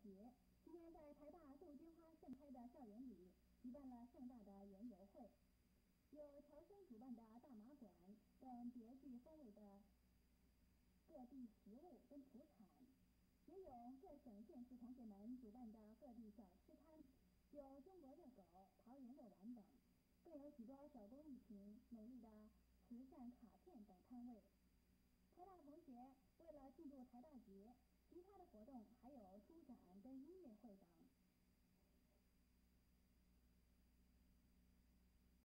节，今天在台大杜鹃花盛开的校园里举办了盛大的园游会，有侨生主办的大马馆等别具风味的各地食物跟土产，也有各省县市同学们主办的各地小吃摊，有中国热狗、桃园肉丸等，更有许多手工艺品、美丽的慈善卡片等摊位。台大同学为了庆祝台大节，其他的活动还有书展跟音乐会等。